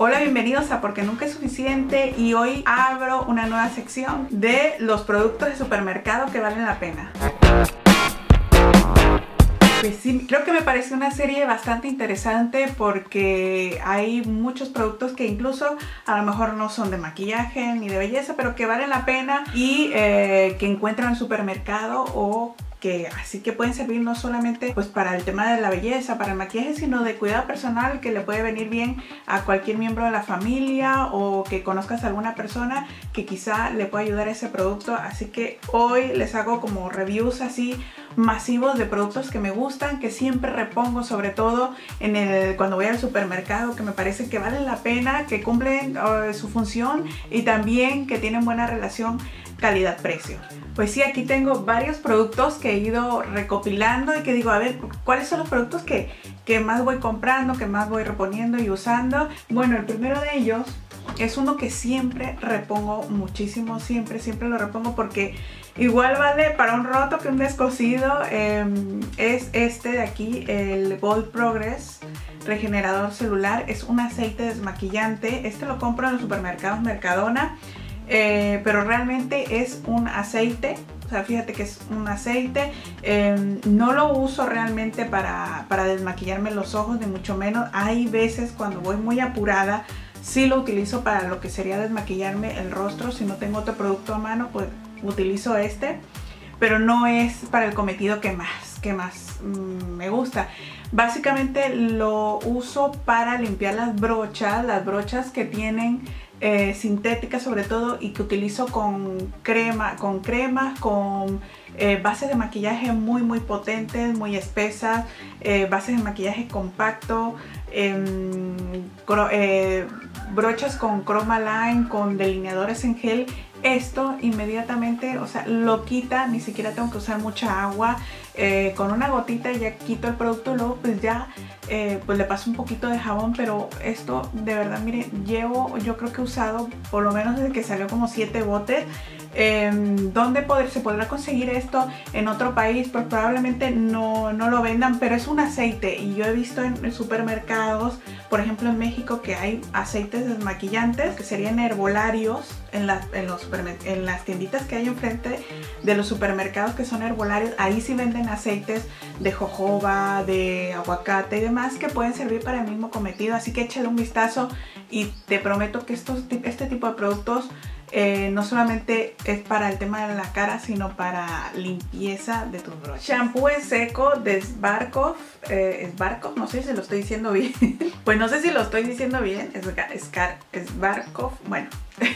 Hola, bienvenidos a Porque Nunca es Suficiente y hoy abro una nueva sección de los productos de supermercado que valen la pena. Pues sí, creo que me parece una serie bastante interesante porque hay muchos productos que incluso a lo mejor no son de maquillaje ni de belleza, pero que valen la pena y que encuentran en el supermercado o que así que pueden servir no solamente pues para el tema de la belleza, para el maquillaje, sino de cuidado personal que le puede venir bien a cualquier miembro de la familia o que conozcas a alguna persona que quizá le pueda ayudar a ese producto. Así que hoy les hago como reviews así masivos de productos que me gustan, que siempre repongo, sobre todo cuando voy al supermercado, que me parece que valen la pena, que cumplen su función y también que tienen buena relación calidad-precio. Pues sí, aquí tengo varios productos que he ido recopilando y que digo, a ver, ¿cuáles son los productos que más voy comprando, que más voy reponiendo y usando? Bueno, el primero de ellos es uno que siempre repongo muchísimo, siempre lo repongo porque igual vale para un roto que un descosido. Es este de aquí, el Bold Progress regenerador celular. Es un aceite desmaquillante. Este lo compro en los supermercados Mercadona. Pero realmente es un aceite, o sea, fíjate que es un aceite. No lo uso realmente para desmaquillarme los ojos, ni mucho menos. Hay veces cuando voy muy apurada, sí lo utilizo para lo que sería desmaquillarme el rostro. Si no tengo otro producto a mano, pues utilizo este, pero no es para el cometido que más me gusta. Básicamente lo uso para limpiar las brochas que tienen sintéticas sobre todo, y que utilizo con cremas, con bases de maquillaje muy potentes, muy espesas, bases de maquillaje compacto, brochas con Chroma Line, con delineadores en gel. Esto inmediatamente, o sea, lo quita, ni siquiera tengo que usar mucha agua. Con una gotita ya quito el producto, luego pues ya pues le paso un poquito de jabón. Pero esto de verdad, miren, yo creo que he usado por lo menos desde que salió como 7 botes. ¿Dónde se podrá conseguir esto en otro país? Pues probablemente no lo vendan, pero es un aceite y yo he visto en supermercados, por ejemplo en México, que hay aceites desmaquillantes que serían herbolarios en las tienditas que hay enfrente de los supermercados, que son herbolarios. Ahí sí venden aceites de jojoba, de aguacate y demás, que pueden servir para el mismo cometido. Así que échale un vistazo y te prometo que este tipo de productos no solamente es para el tema de la cara, sino para limpieza de tus brochas. Shampoo en seco de Sbarkov, no sé si lo estoy diciendo bien. Pues no sé si lo estoy diciendo bien. Sbarkov, bueno.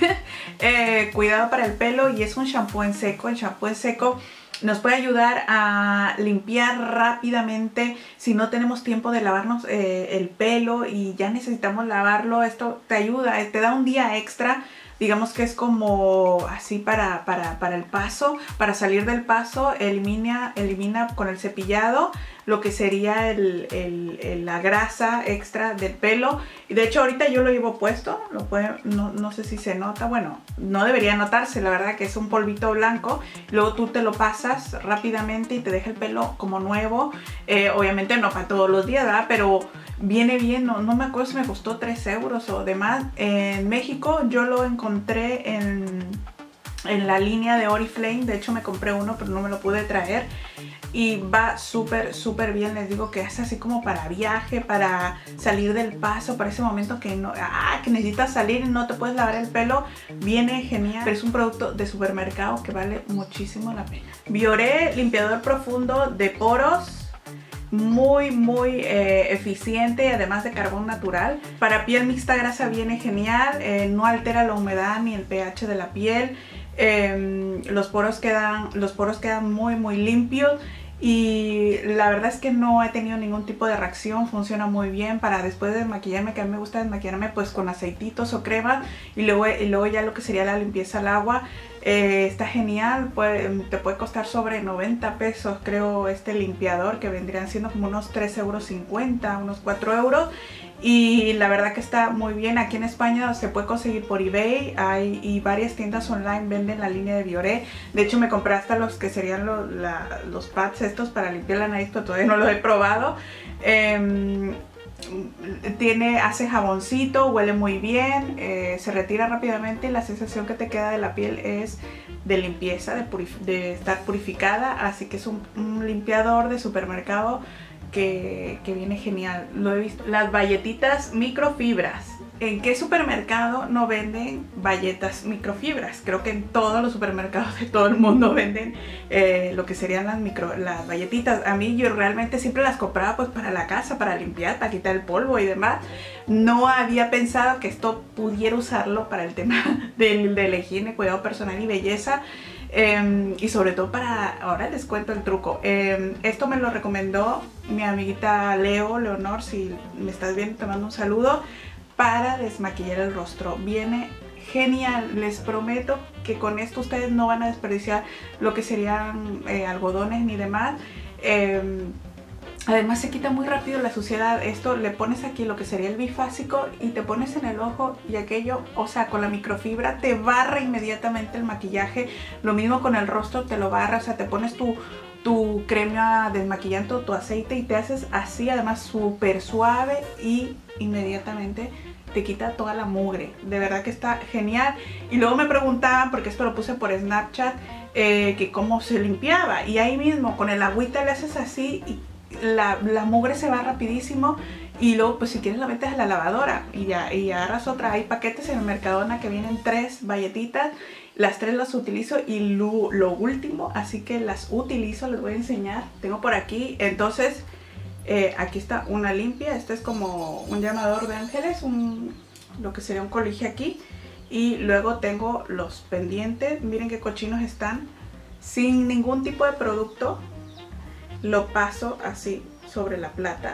Cuidado para el pelo, y es un shampoo en seco. El shampoo en seco nos puede ayudar a limpiar rápidamente si no tenemos tiempo de lavarnos el pelo y ya necesitamos lavarlo. Esto te ayuda, te da un día extra. Digamos que es como así para el paso, para salir del paso. Elimina con el cepillado lo que sería la grasa extra del pelo. Y de hecho ahorita yo lo llevo puesto, no sé si se nota. Bueno, no debería notarse, la verdad, que es un polvito blanco. Luego tú te lo pasas rápidamente y te deja el pelo como nuevo. Obviamente no para todos los días, ¿verdad? Pero viene bien. No me acuerdo si me costó 3 euros o demás. En México yo lo encontré en la línea de Oriflame. De hecho me compré uno, pero no me lo pude traer. Y va súper bien. Les digo que es así como para viaje, para salir del paso, para ese momento que necesitas salir y no te puedes lavar el pelo. Viene genial, pero es un producto de supermercado que vale muchísimo la pena. Bioré limpiador profundo de poros, muy eficiente, y además de carbón natural. Para piel mixta grasa viene genial. No altera la humedad ni el pH de la piel. Los poros quedan muy limpios. Y la verdad es que no he tenido ningún tipo de reacción. Funciona muy bien para después de desmaquillarme, que a mí me gusta desmaquillarme pues con aceititos o crema, y luego ya lo que sería la limpieza al agua. Está genial. Te puede costar sobre 90 pesos creo este limpiador, que vendrían siendo como unos 3,50 €, unos 4 euros. Y la verdad que está muy bien. Aquí en España se puede conseguir por eBay, y varias tiendas online venden la línea de Bioré. De hecho me compré hasta los que serían los pads estos para limpiar la nariz, pero todavía no los he probado. hace jaboncito, huele muy bien, se retira rápidamente y la sensación que te queda de la piel es de limpieza, de estar purificada. Así que es un limpiador de supermercado que viene genial. Lo he visto. Las bayetitas microfibras. ¿En qué supermercado no venden bayetas microfibras? Creo que en todos los supermercados de todo el mundo venden lo que serían las bayetitas. A mí yo realmente siempre las compraba pues para la casa, para limpiar, para quitar el polvo y demás. No había pensado que esto pudiera usarlo para el tema de la higiene, cuidado personal y belleza. Y sobre todo ahora les cuento el truco. Esto me lo recomendó mi amiguita Leonor, si me estás viendo te mando un saludo, para desmaquillar el rostro. Viene genial, les prometo que con esto ustedes no van a desperdiciar lo que serían algodones ni demás. Además se quita muy rápido la suciedad. Esto le pones aquí lo que sería el bifásico y te pones en el ojo y aquello, o sea, con la microfibra te barra inmediatamente el maquillaje. Lo mismo con el rostro, te lo barra, o sea, te pones tu crema desmaquillante o tu aceite y te haces así, además súper suave y inmediatamente te quita toda la mugre. De verdad que está genial. Y luego me preguntaban, porque esto lo puse por Snapchat, que cómo se limpiaba. Y ahí mismo con el agüita le haces así y la mugre se va rapidísimo. Y luego pues si quieres la metes a la lavadora y agarras otra. Hay paquetes en el Mercadona que vienen 3 galletitas. Las 3 las utilizo y lo último, así que las utilizo, les voy a enseñar. Tengo por aquí, entonces aquí está una limpia. Este es como un llamador de ángeles, lo que sería un colige aquí. Y luego tengo los pendientes, miren qué cochinos están. Sin ningún tipo de producto, lo paso así sobre la plata.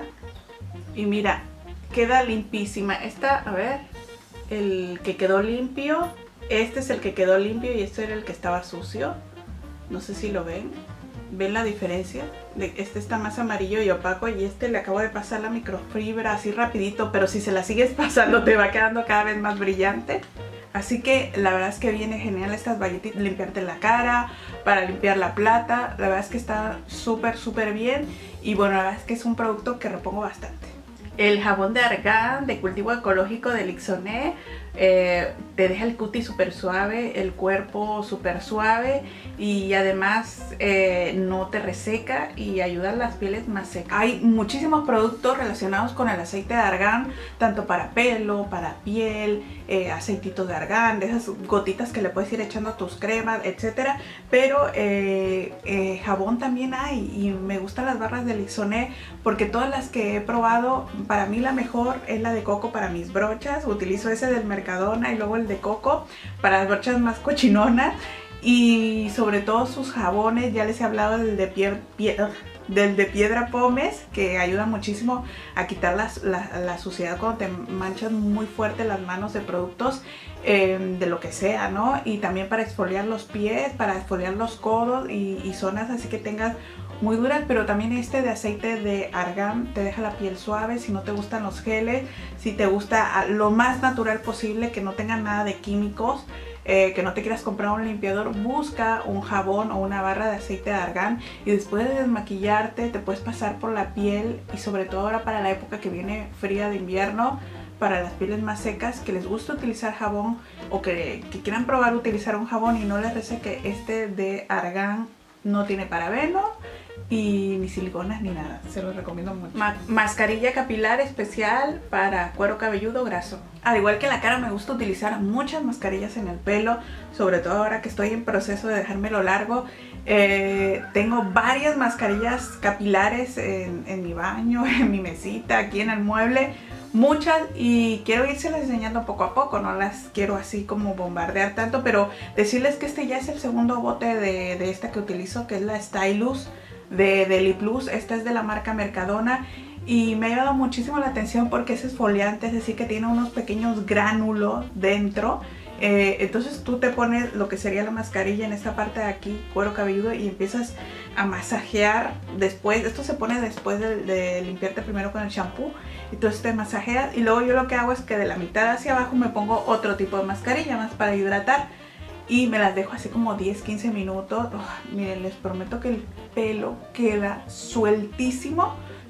Y mira, queda limpísima. Esta, a ver, el que quedó limpio. Este es el que quedó limpio y este era el que estaba sucio. No sé si lo ven. ¿Ven la diferencia? Este está más amarillo y opaco y este le acabo de pasar la microfibra así rapidito, pero si se la sigues pasando te va quedando cada vez más brillante. Así que la verdad es que viene genial estas bayetitas, limpiarte la cara, para limpiar la plata. La verdad es que está súper bien y bueno, la verdad es que es un producto que repongo bastante. El jabón de argán de cultivo ecológico de Lixoné te deja el cutis súper suave, el cuerpo súper suave y además no te reseca y ayuda a las pieles más secas. Hay muchísimos productos relacionados con el aceite de argán, tanto para pelo, para piel, aceititos de argán, de esas gotitas que le puedes ir echando a tus cremas, etcétera. Pero jabón también hay y me gustan las barras de Lixoné porque todas las que he probado, para mí la mejor es la de coco para mis brochas. Utilizo ese del Mercadona y luego el de coco para las brochas más cochinonas. Y sobre todo sus jabones, ya les he hablado del de piedra pómez, que ayuda muchísimo a quitar la suciedad cuando te manchas muy fuerte las manos de productos de lo que sea, ¿no? Y también para exfoliar los pies, para exfoliar los codos y zonas así que tengas muy duras. Pero también este de aceite de argán te deja la piel suave. Si no te gustan los geles, si te gusta lo más natural posible, que no tengan nada de químicos, que no te quieras comprar un limpiador, busca un jabón o una barra de aceite de argán y después de desmaquillarte te puedes pasar por la piel. Y sobre todo ahora para la época que viene fría de invierno, para las pieles más secas que les gusta utilizar jabón o que quieran probar utilizar un jabón y no les reseque, este de argán no tiene parabeno y ni siliconas ni nada, se los recomiendo mucho. Mascarilla capilar especial para cuero cabelludo graso. Al igual que en la cara, me gusta utilizar muchas mascarillas en el pelo, sobre todo ahora que estoy en proceso de dejármelo largo. Tengo varias mascarillas capilares en mi baño, en mi mesita, aquí en el mueble, muchas, y quiero irselas enseñando poco a poco, no las quiero así como bombardear tanto, pero decirles que este ya es el segundo bote de esta que utilizo, que es la Stylus de Deliplus. Esta es de la marca Mercadona y me ha llamado muchísimo la atención porque es exfoliante, es decir que tiene unos pequeños gránulos dentro. Entonces tú te pones lo que sería la mascarilla en esta parte de aquí, cuero cabelludo, y empiezas a masajear después. Esto se pone después de limpiarte primero con el shampoo. Entonces te masajeas y luego yo lo que hago es que de la mitad hacia abajo me pongo otro tipo de mascarilla más para hidratar. Y me las dejo así como 10-15 minutos. Miren, les prometo que el pelo queda sueltísimo.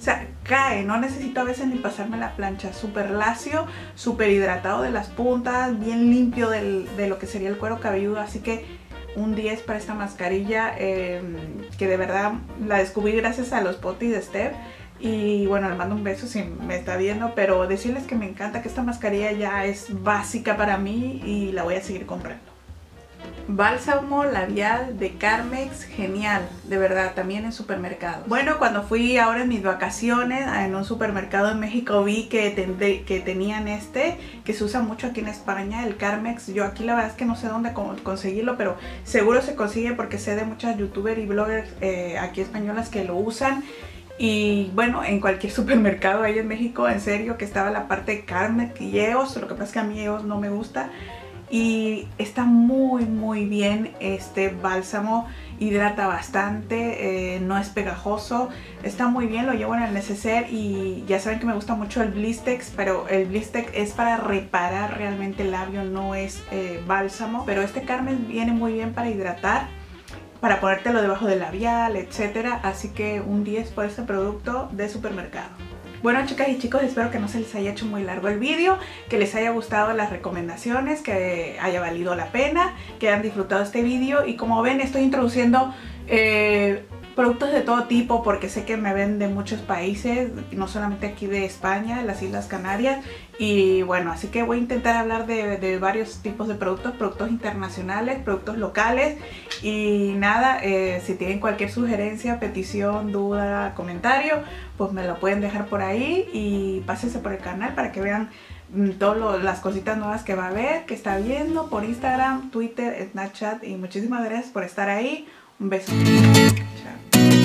sea, cae, no necesito a veces ni pasarme la plancha. Súper lacio, súper hidratado de las puntas, bien limpio de lo que sería el cuero cabelludo. Así que un 10 para esta mascarilla, que de verdad la descubrí gracias a los potis de Steph. Y bueno, le mando un beso si me está viendo, pero decirles que me encanta, que esta mascarilla ya es básica para mí y la voy a seguir comprando. Bálsamo labial de Carmex, genial, de verdad, también en supermercados. Bueno, cuando fui ahora en mis vacaciones en un supermercado en México vi que tenían que se usa mucho aquí en España, el Carmex. Yo aquí la verdad es que no sé dónde conseguirlo, pero seguro se consigue porque sé de muchas youtubers y bloggers aquí españolas que lo usan. Y bueno, en cualquier supermercado ahí en México, en serio, que estaba la parte de Carmex y EOS. Lo que pasa es que a mí EOS no me gusta. Y está muy bien este bálsamo, hidrata bastante, no es pegajoso, está muy bien, lo llevo en el neceser. Y ya saben que me gusta mucho el Blistex, pero el Blistex es para reparar realmente el labio, no es bálsamo. Pero este Carmex viene muy bien para hidratar, para ponértelo debajo del labial, etcétera. Así que un 10 por este producto de supermercado. Bueno, chicas y chicos, espero que no se les haya hecho muy largo el vídeo, que les haya gustado las recomendaciones, que haya valido la pena, que hayan disfrutado este vídeo. Y como ven, estoy introduciendo productos de todo tipo porque sé que me ven de muchos países, no solamente aquí de España, las Islas Canarias. Y bueno, así que voy a intentar hablar de varios tipos de productos internacionales, productos locales. Y nada, si tienen cualquier sugerencia, petición, duda, comentario, pues me lo pueden dejar por ahí y pásense por el canal para que vean todas las cositas nuevas que va a haber, que está viendo por Instagram, Twitter, Snapchat. Y muchísimas gracias por estar ahí. Un beso. Chao.